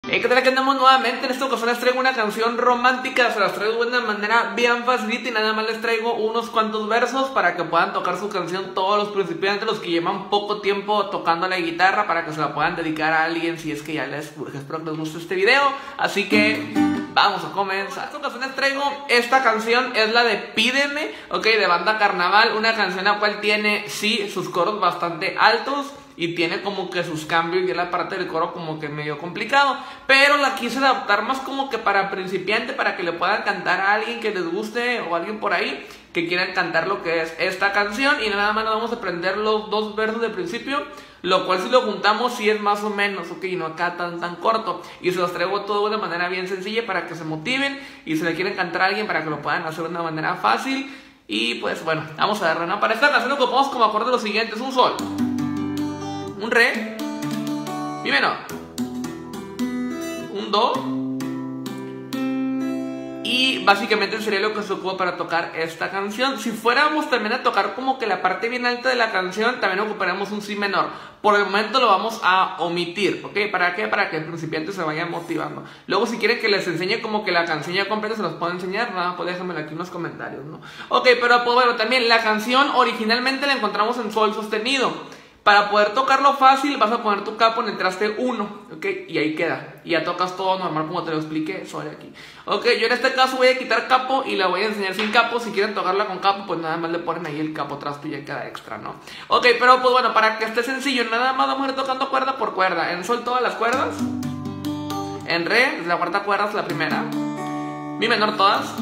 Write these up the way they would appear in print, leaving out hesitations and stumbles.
¿Qué tal? Que andamos nuevamente. En esta ocasión les traigo una canción romántica. Se las traigo de una manera bien facilita y nada más les traigo unos cuantos versos para que puedan tocar su canción todos los principiantes, los que llevan poco tiempo tocando la guitarra, para que se la puedan dedicar a alguien si es que ya les urge. Espero que les guste este video, así que vamos a comenzar. En esta ocasión les traigo esta canción, es la de Pídeme, ok, de Banda Carnaval. Una canción la cual tiene, sí, sus coros bastante altos y tiene como que sus cambios y la parte del coro como que medio complicado, pero la quise adaptar más como que para principiante, para que le puedan cantar a alguien que les guste o alguien por ahí que quieran cantar lo que es esta canción. Y nada más nos vamos a aprender los dos versos de principio, lo cual si lo juntamos sí es más o menos, ok, no acá tan corto. Y se los traigo todo de manera bien sencilla para que se motiven y si le quieren cantar a alguien para que lo puedan hacer de una manera fácil. Y pues bueno, vamos a darle, ¿no? Para esta canción ocupamos como acorde lo siguiente: es un sol, un re, mi menor, un do, y básicamente sería lo que se ocupa para tocar esta canción. Si fuéramos también a tocar como que la parte bien alta de la canción, también ocuparemos un si menor. Por el momento lo vamos a omitir, ¿ok? ¿Para qué? Para que el principiante se vaya motivando. Luego si quieren que les enseñe como que la canción ya completa, se los puedo enseñar. Nada, pues déjenmelo aquí en los comentarios, ¿no? Ok, pero pues bueno, también la canción originalmente la encontramos en sol sostenido. Para poder tocarlo fácil, vas a poner tu capo en el traste 1, ¿ok? Y ahí queda. Y ya tocas todo normal como te lo expliqué sobre aquí. Ok, yo en este caso voy a quitar capo y la voy a enseñar sin capo. Si quieren tocarla con capo, pues nada más le ponen ahí el capo traste y ya queda extra, ¿no? Ok, pero pues bueno, para que esté sencillo, nada más vamos a ir tocando cuerda por cuerda. En sol todas las cuerdas. En re, desde la cuarta cuerda hasta la primera. Mi menor todas.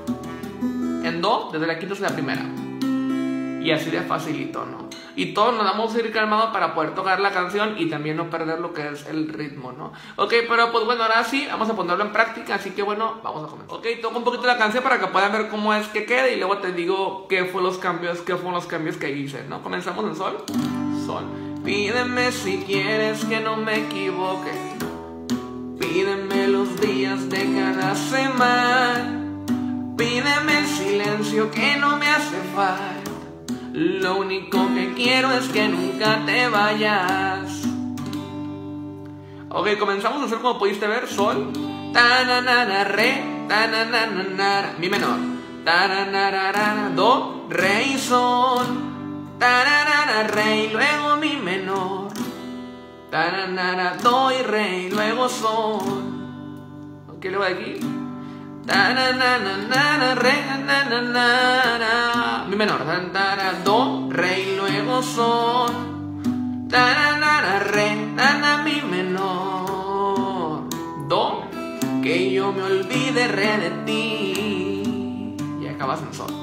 En do, desde la quinta hasta la primera. Y así de facilito, ¿no? Y todos nos vamos a ir calmados para poder tocar la canción y también no perder lo que es el ritmo, ¿no? Ok, pero pues bueno, ahora sí, vamos a ponerlo en práctica, así que bueno, vamos a comenzar. Ok, toco un poquito la canción para que puedan ver cómo es que queda y luego te digo qué fueron los cambios que hice, ¿no? Comenzamos en sol, sol. Pídeme si quieres que no me equivoque, pídeme los días de cada semana, pídeme el silencio que no me hace falta. Lo único que quiero es que nunca te vayas. Ok, comenzamos a hacer como pudiste ver. Sol, ta-na-na-na, re, ta-na-na-na-na, mi menor, ta-na-na-na-na, do, re y sol, ta-na-na-na, re y luego mi menor, ta-na-na-na, do y re y luego sol. Ok, luego de aquí, ta-na-na-na-na, re, na-na-na-na, mi menor, ta-na-na, do, re y luego sol, ta-na-na-na, re, na-na, mi menor, do, que yo me olvide, re de ti. Y acabas en sol.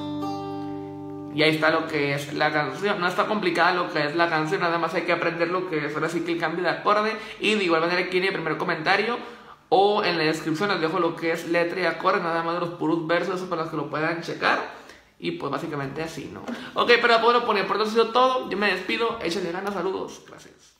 Y ahí está lo que es la canción. No está complicada lo que es la canción, nada más hay que aprender lo que es ahora sí que el cambio de acorde. Y de igual manera aquí en el primer comentario o en la descripción les dejo lo que es letra y acorde, nada más de los puros versos, eso para los que lo puedan checar. Y pues básicamente así, ¿no? Ok, pero bueno, por mi parte ha sido todo. Yo me despido, échenle ganas, saludos, gracias.